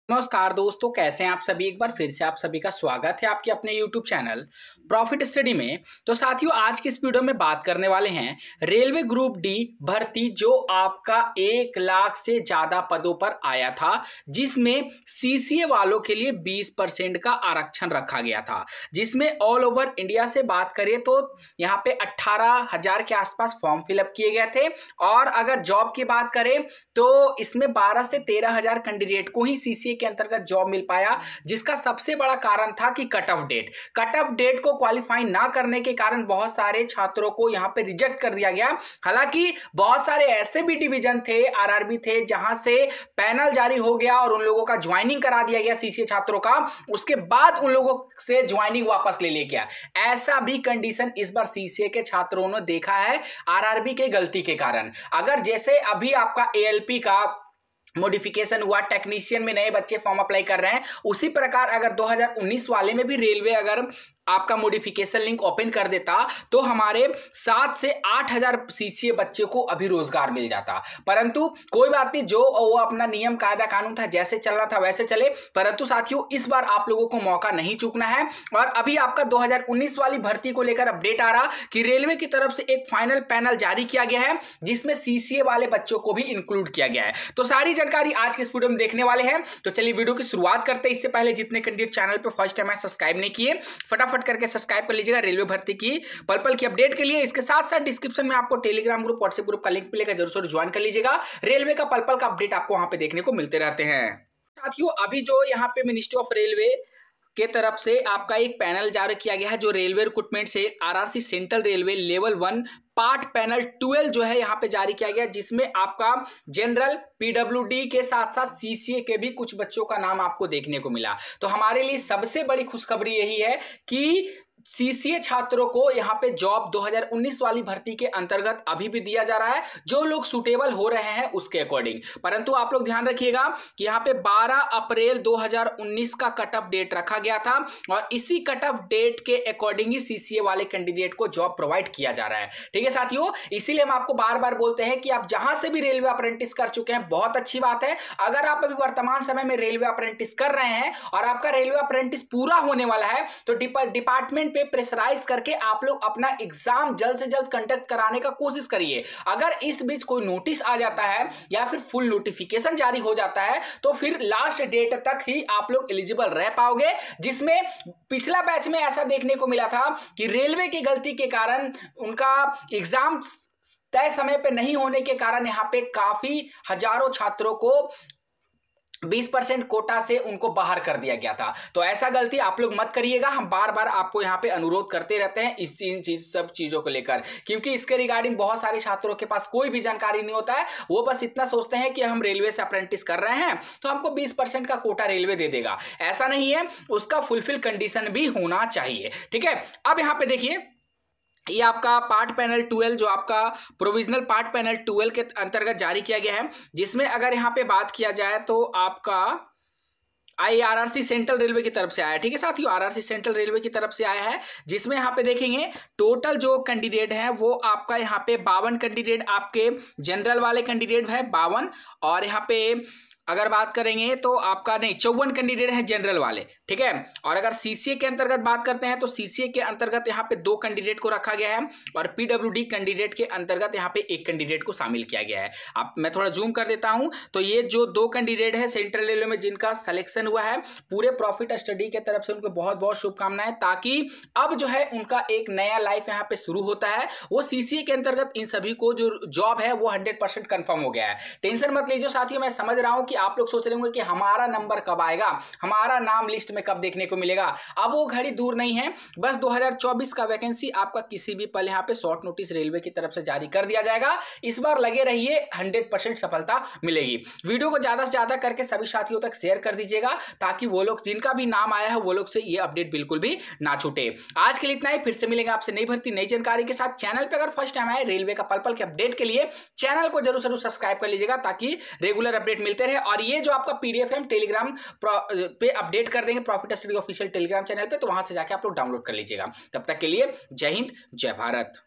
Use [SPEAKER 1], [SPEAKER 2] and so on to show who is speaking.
[SPEAKER 1] नमस्कार दोस्तों, कैसे हैं आप सभी। एक बार फिर से आप सभी का स्वागत है आपके अपने YouTube चैनल प्रॉफिट स्टडी में। तो साथियों, आज की इस वीडियो में बात करने वाले हैं रेलवे ग्रुप डी भर्ती, जो आपका 1 लाख से ज़्यादा पदों पर आया था, जिसमें सीसीए वालों के लिए 20% का आरक्षण रखा गया था। जिसमें ऑल ओवर इंडिया से बात करें तो यहाँ पे 18,000 के आसपास फॉर्म फिलअप किए गए थे। और अगर जॉब की बात करें तो इसमें 12 से 13,000 कैंडिडेट को ही सीसीए के अंतर्गत जॉब मिल पाया, जिसका सबसे बड़ा कारण था कि कट ऑफ डेट को क्वालिफाई ना करने के कारण बहुत सारे छात्रों को यहां पे रिजेक्ट कर दिया गया। हालांकि बहुत सारे ऐसे भी डिवीजन थे, आरआरबी थे, जहां से पैनल जारी हो गया और उन लोगों का ज्वाइनिंग करा दिया गया सीसीए छात्रों का। उसके बाद उन लोगों से ज्वाइनिंग वापस ले लिया गया। ऐसा भी कंडीशन इस बार सीसीए के छात्रों ने देखा है आरआरबी के गलती के कारण। अगर जैसे अभी आपका एएलपी का मॉडिफिकेशन हुआ, टेक्नीशियन में नए बच्चे फॉर्म अप्लाई कर रहे हैं, उसी प्रकार अगर 2019 वाले में भी रेलवे अगर आपका मॉडिफिकेशन लिंक ओपन कर देता तो हमारे 7 से 8,000 सीसीए बच्चे को अभी रोजगार मिल जाता। परंतु कोई बात नहीं, जो वो अपना नियम कायदा कानून था, जैसे चलना था वैसे चले। परंतु साथियों, इस बार आप लोगों को मौका नहीं चूकना है। और अभी आपका 2019 वाली भर्ती को लेकर अपडेट आ रहा कि रेलवे की तरफ से एक फाइनल पैनल जारी किया गया है, जिसमें सीसीए वाले बच्चों को भी इंक्लूड किया गया है। तो सारी जानकारी आज के इस वीडियो में देखने वाले हैं। तो चलिए वीडियो की शुरुआत करते हैं। इससे पहले जितने कैंडिडेट चैनल पर फर्स्ट टाइम सब्सक्राइब नहीं किए, फटाफट करके सब्सक्राइब कर लीजिएगा रेलवे भर्ती की पल पल की अपडेट के लिए। इसके साथ साथ डिस्क्रिप्शन में आपको टेलीग्राम ग्रुप, व्हाट्सएप ग्रुप का लिंक मिलेगा, जरूर ज्वाइन कर लीजिएगा। रेलवे का पल पल का अपडेट आपको वहां पे देखने को मिलते रहते हैं। साथियों, अभी जो यहाँ पे मिनिस्ट्री ऑफ रेलवे के तरफ से आपका एक पैनल जारी किया गया है, जो रेलवे रिक्रूटमेंट से RRC central railway level 1 part panel 12 जो है यहाँ पे जारी किया गया, जिसमें आपका जनरल, पीडब्ल्यूडी के साथ साथ सीसीए के भी कुछ बच्चों का नाम आपको देखने को मिला। तो हमारे लिए सबसे बड़ी खुशखबरी यही है कि सीसीए छात्रों को यहाँ पे जॉब 2019 वाली भर्ती के अंतर्गत अभी भी दिया जा रहा है, जो लोग सुटेबल हो रहे हैं उसके अकॉर्डिंग। परंतु आप लोग ध्यान रखिएगा कि यहाँ पे 12 अप्रैल 2019 का कट ऑफ डेट रखा गया था, और इसी कट ऑफ डेट के अकॉर्डिंग ही सीसीए वाले कैंडिडेट को जॉब प्रोवाइड किया जा रहा है। ठीक है साथियों, इसीलिए हम आपको बार बार बोलते हैं कि आप जहां से भी रेलवे अप्रेंटिस कर चुके हैं, बहुत अच्छी बात है। अगर आप अभी वर्तमान समय में रेलवे अप्रेंटिस कर रहे हैं और आपका रेलवे अप्रेंटिस पूरा होने वाला है, तो डिपार्टमेंट पे प्रेशराइज करके आप लोग अपना एग्जाम जल्द से जल्द कंडक्ट कराने का कोशिश करिए। अगर इस बीच कोई नोटिस आ जाता है या फिर फुल नोटिफिकेशन जारी हो जाता है, तो फिर लास्ट डेट तक ही आप लोग एलिजिबल रह पाओगे। जिसमें पिछला बैच में ऐसा देखने को मिला था कि रेलवे की गलती के कारण उनका एग्जाम तय समय पे नहीं होने के कारण यहाँ पे काफी हजारों छात्रों को 20% कोटा से उनको बाहर कर दिया गया था। तो ऐसा गलती आप लोग मत करिएगा। हम बार बार आपको यहाँ पे अनुरोध करते रहते हैं सब चीजों को लेकर, क्योंकि इसके रिगार्डिंग बहुत सारे छात्रों के पास कोई भी जानकारी नहीं होता है। वो बस इतना सोचते हैं कि हम रेलवे से अप्रेंटिस कर रहे हैं तो हमको 20% का कोटा रेलवे दे देगा। ऐसा नहीं है, उसका फुलफिल कंडीशन भी होना चाहिए। ठीक है, अब यहाँ पे देखिए, ये आपका पार्ट पैनल 12 जो आपका प्रोविजनल पार्ट पैनल 12 के अंतर्गत जारी किया गया है, जिसमें अगर यहाँ पे बात किया जाए तो आपका आरआरसी सेंट्रल रेलवे की तरफ से आया है। ठीक है साथियों, आरआरसी सेंट्रल रेलवे की तरफ से आया है, जिसमें यहाँ पे देखेंगे टोटल जो कैंडिडेट है वो आपका यहाँ पे 52 कैंडिडेट आपके जनरल वाले कैंडिडेट है, 52। और यहाँ पे अगर बात करेंगे तो आपका नहीं 54 कैंडिडेट हैं जनरल वाले। ठीक है, और अगर सीसीए के अंतर्गत बात करते हैं तो सीसीए के अंतर्गत यहाँ पे 2 कैंडिडेट को रखा गया है, और पीडब्ल्यूडी कैंडिडेट के अंतर्गत यहाँ पे 1 कैंडिडेट को शामिल किया गया है। अब मैं थोड़ा जूम कर देता हूं, तो ये जो 2 कैंडिडेट है सेंट्रल रेलवे में जिनका सिलेक्शन हुआ है, पूरे प्रॉफिट स्टडी के तरफ से उनको बहुत बहुत शुभकामनाएं, ताकि अब जो है उनका एक नया लाइफ यहाँ पे शुरू होता है। वो सीसीए के अंतर्गत इन सभी को जो जॉब है वो 100% कंफर्म हो गया है। टेंशन मत लीजिए साथियों, मैं समझ रहा हूं कि आप लोग सोच रहे होंगे कि हमारा नंबर कब आएगा, हमारा नाम लिस्ट में कब देखने को मिलेगा। अब वो घड़ी दूर नहीं है, बस 2024 का वैकेंसी आपका किसी भी पल यहाँ पे शॉर्ट नोटिस रेलवे की तरफ से जारी कर दिया जाएगा। इस बार लगे रहिए, 100% सफलता मिलेगी। वीडियो को ज्यादा से ज्यादा करके सभी साथियों तक शेयर कर दीजिएगा, ताकि वो लोग जिनका भी नाम आया है वो लोग से ये अपडेट बिल्कुल भी ना छूटे। आज के लिए इतना ही, फिर से मिलेंगे आपसे नई भर्ती नई जानकारी के साथ। चैनल पे अगर फर्स्ट टाइम आए रेलवे का पल पल के अपडेट के लिए चैनल को जरूर सब्सक्राइब कर लीजिएगा, ताकि रेगुलर अपडेट मिलते रहे। और ये जो आपका पीडीएफ है टेलीग्राम पे अपडेट कर देंगे profit study official Telegram channel पे, तो वहां से जाके आप लोग डाउनलोड कर लीजिएगा। तब तक के लिए जय हिंद, जय भारत।